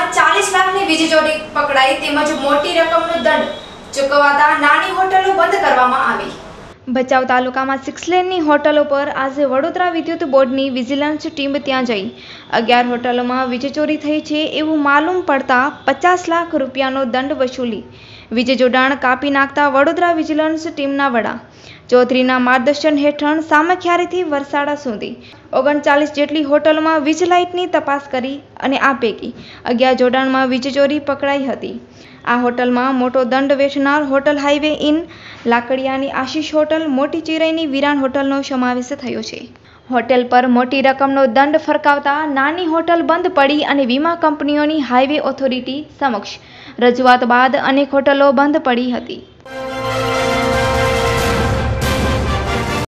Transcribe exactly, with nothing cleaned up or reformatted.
ચાલીસ લાખની વીજ ચોરી પકડાઈ તેમજ મોટી રકમનો દંડ ચૂકવાતા નાની હોટલો બંધ કરવામાં આવી। ભચાઉ તાલુકામાં સિક્સ લેનની હોટલો પર આજે વડોદરા વિદ્યુત બોર્ડની વિજિલન્સ ટીમ ત્યાં જઈ અગિયાર હોટલોમાં વીજ ચોરી થઈ છે એવું માલુમ પડતા પચાસ લાખ રૂપિયાનો દંડ વસૂલી વીજ જોડાણ કાપી નાખતા વડોદરા વિજિલન્સ ટીમના વડા ચૌધરીના માર્ગદર્શન હેઠળ સામખિયારીથી વરસાડા સુધી ઓગણચાલીસ જેટલી હોટલોમાં વીજ લાઇટની તપાસ કરી અને આ પૈકી અગિયાર જોડાણમાં વીજ ચોરી પકડાઈ હતી। આ હોટલમાં મોટો દંડ વેચનાર હોટલ હાઈવે ઇન લાકડિયાની આશીષ હોટલ, મોટી ચિરઈની વિરાન હોટલનો સમાવેશ થયો છે। હોટેલ પર મોટી રકમનો દંડ ફરકાવતા નાની હોટલ બંધ પડી અને વીમા કંપનીઓની હાઈવે ઓથોરિટી સમક્ષ રજૂઆત બાદ અનેક હોટલો બંધ પડી હતી।